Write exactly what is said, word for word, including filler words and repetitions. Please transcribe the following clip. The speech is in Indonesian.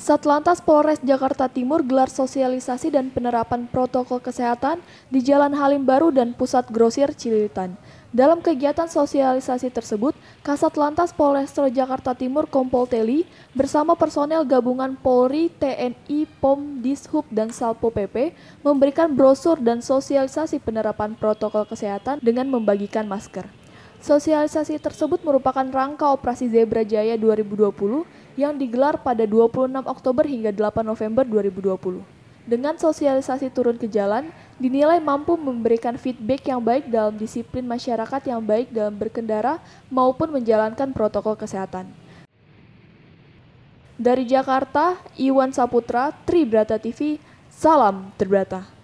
Satlantas Polres Jakarta Timur gelar sosialisasi dan penerapan protokol kesehatan di Jalan Halim Baru dan Pusat Grosir Cililitan. Dalam kegiatan sosialisasi tersebut, Kasatlantas Polresta Jakarta Timur Kompol Teli bersama personel gabungan Polri, T N I, P O M, Dishub, dan Salpo P P memberikan brosur dan sosialisasi penerapan protokol kesehatan dengan membagikan masker. Sosialisasi tersebut merupakan rangka operasi Zebra Jaya dua ribu dua puluh yang digelar pada dua puluh enam Oktober hingga delapan November dua ribu dua puluh. Dengan sosialisasi turun ke jalan, dinilai mampu memberikan feedback yang baik dalam disiplin masyarakat yang baik dalam berkendara maupun menjalankan protokol kesehatan. Dari Jakarta, Iwan Saputra, Tribrata T V, salam Tribrata.